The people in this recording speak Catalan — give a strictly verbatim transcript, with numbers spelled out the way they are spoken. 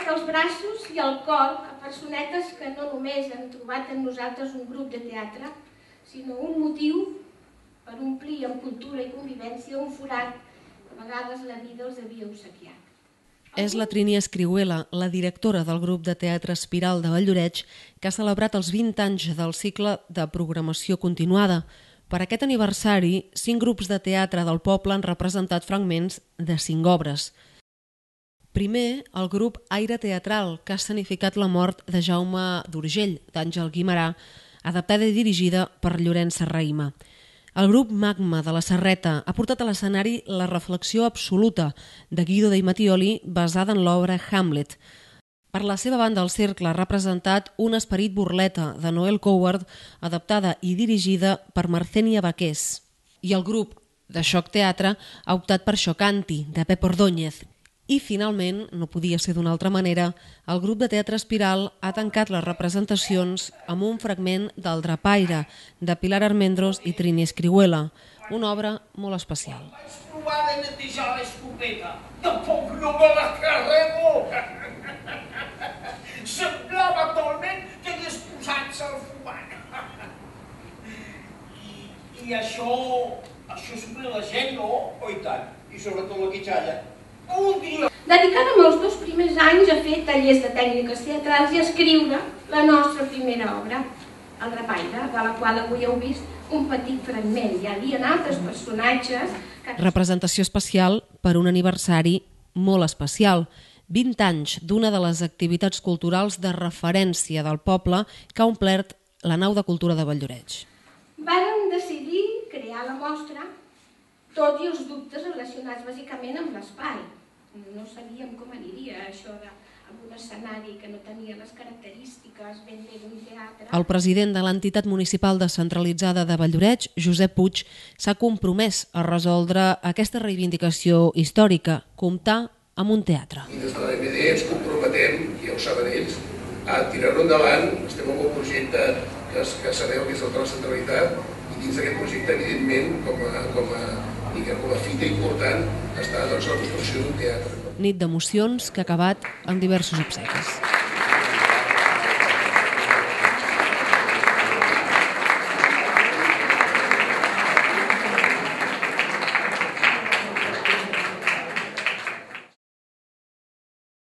dels braços i el cor a personetes que no només han trobat en nosaltres un grup de teatre, sinó un motiu per omplir amb cultura i convivència un forat que a vegades la vida els havia obsequiat. És la Trini Escrihuela, la directora del grup de teatre Espiral de Valldoreix, que ha celebrat els vint anys del cicle de programació continuada. Per aquest aniversari, cinc grups de teatre del poble han representat fragments de cinc obres. Primer, el grup Aire Teatral, que ha escenificat la mort de Jaume d'Urgell, d'Àngel Guimerà, adaptada i dirigida per Llorenç Serrahima. El grup Magma de la Serreta ha portat a l'escenari la reflexió absoluta de Guido dei Mattioli basada en l'obra Hamlet. Per la seva banda, el Cercle ha representat Un esperit burleta de Noel Coward, adaptada i dirigida per Marcenia Baqués. I el grup de Xoc Teatre ha optat per Xocanti, de Pep Ordóñez. I, finalment, no podia ser d'una altra manera, el grup de teatre Espiral ha tancat les representacions amb un fragment del Drapaire, de Pilar Armendros i Trini Escrihuela, una obra molt especial. Vaig provar de netejar l'escopeta, tampoc no me la carrego. Semblava actualment que hagués posat-se al fumant. I, I això, això sobre la gent, no? Oh, i tant, i sobretot la quitxalla. Un dia. Dedicada els dos primers anys a fer tallers de tècniques teatrals i a escriure la nostra primera obra, El Drapaire, de la qual avui heu vist un petit fragment. Hi havia altres personatges... Que... Representació especial per un aniversari molt especial. vint anys d'una de les activitats culturals de referència del poble que ha omplert la nau de cultura de Valldoreix. Vàrem decidir crear la mostra, tot i els dubtes relacionats bàsicament amb l'espai. No sabíem com aniria això amb un escenari que no tenia les característiques ben bé d'un teatre. El president de l'entitat municipal descentralitzada de Valldoreix, Josep Puig, s'ha compromès a resoldre aquesta reivindicació històrica, comptar amb un teatre. I des de l'A M D ens comprometem, i ja ho saben ells, a tirar-ho endavant. Estem en un projecte que, que sabeu que és el de la centralitat, i dins d'aquest projecte, evidentment, com a, com a Diguem, com a fita important està doncs, la construcció d'un teatre. Nit d'emocions que ha acabat amb diversos obsequis.